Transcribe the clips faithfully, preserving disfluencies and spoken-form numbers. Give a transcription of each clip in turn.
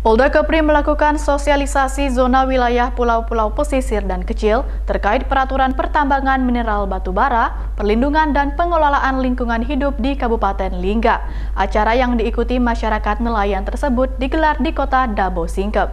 Polda Kepri melakukan sosialisasi zona wilayah pulau-pulau pesisir dan kecil terkait peraturan pertambangan mineral batu bara, perlindungan dan pengelolaan lingkungan hidup di Kabupaten Lingga. Acara yang diikuti masyarakat nelayan tersebut digelar di kota Dabo Singkep.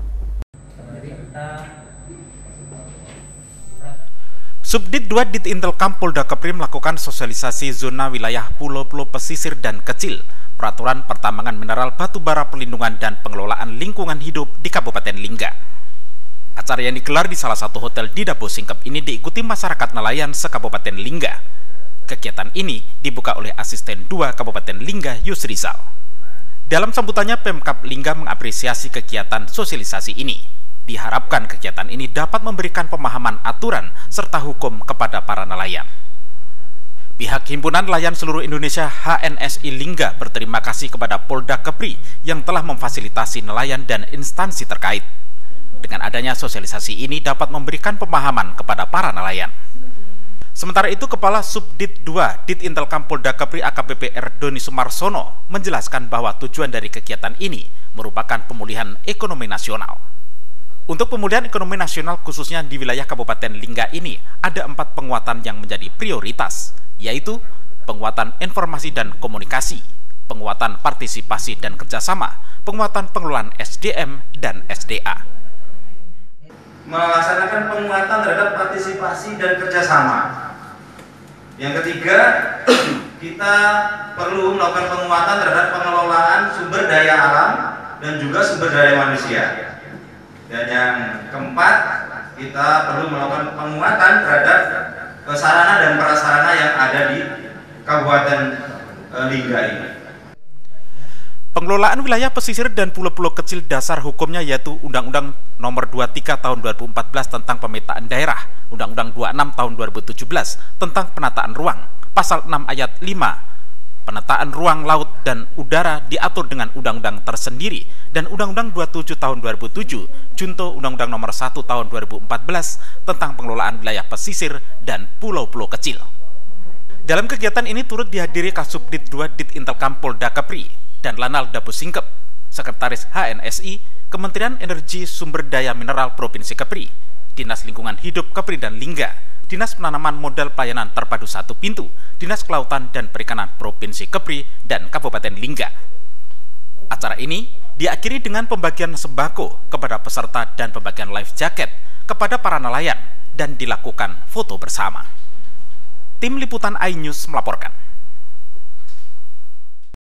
Subdit dua Ditintelkam Polda Kepri melakukan sosialisasi zona wilayah pulau-pulau pesisir dan kecil, peraturan pertambangan mineral batu bara, perlindungan dan pengelolaan lingkungan hidup di Kabupaten Lingga. Acara yang digelar di salah satu hotel di Dabo Singkep ini diikuti masyarakat nelayan se-Kabupaten Lingga. Kegiatan ini dibuka oleh Asisten dua Kabupaten Lingga, Yusrizal. Dalam sambutannya, Pemkab Lingga mengapresiasi kegiatan sosialisasi ini. Diharapkan kegiatan ini dapat memberikan pemahaman aturan serta hukum kepada para nelayan. Pihak Himpunan Nelayan Seluruh Indonesia H N S I Lingga berterima kasih kepada Polda Kepri yang telah memfasilitasi nelayan dan instansi terkait. Dengan adanya sosialisasi ini dapat memberikan pemahaman kepada para nelayan. Sementara itu, Kepala Subdit dua Ditintelkam Polda Kepri A K B P R Doni Sumarsono menjelaskan bahwa tujuan dari kegiatan ini merupakan pemulihan ekonomi nasional. Untuk pemulihan ekonomi nasional khususnya di wilayah Kabupaten Lingga ini ada empat penguatan yang menjadi prioritas, yaitu penguatan informasi dan komunikasi, penguatan partisipasi dan kerjasama, penguatan pengelolaan S D M dan S D A. Melaksanakan penguatan terhadap partisipasi dan kerjasama. Yang ketiga, kita perlu melakukan penguatan terhadap pengelolaan sumber daya alam dan juga sumber daya manusia. Dan yang keempat, kita perlu melakukan penguatan terhadap sarana dan prasarana yang ada di Kabupaten Lingga ini. Pengelolaan wilayah pesisir dan pulau-pulau kecil dasar hukumnya yaitu Undang-Undang Nomor dua puluh tiga Tahun dua ribu empat belas tentang pemetaan daerah, Undang-Undang dua puluh enam Tahun dua ribu tujuh belas tentang penataan ruang, Pasal enam Ayat lima, penataan ruang laut dan udara diatur dengan undang-undang tersendiri, dan Undang-Undang dua puluh tujuh Tahun dua ribu tujuh, Junto Undang-Undang Nomor satu Tahun dua ribu empat belas tentang pengelolaan wilayah pesisir dan pulau-pulau kecil. Dalam kegiatan ini turut dihadiri Kasubdit dua Ditintelkam Polda Kepri dan Lanal Dabo Singkep, Sekretaris H N S I, Kementerian Energi Sumber Daya Mineral Provinsi Kepri, Dinas Lingkungan Hidup Kepri dan Lingga, Dinas Penanaman Modal Pelayanan Terpadu Satu Pintu, Dinas Kelautan dan Perikanan Provinsi Kepri dan Kabupaten Lingga. Acara ini diakhiri dengan pembagian sembako kepada peserta dan pembagian life jacket kepada para nelayan dan dilakukan foto bersama. Tim Liputan iNews melaporkan.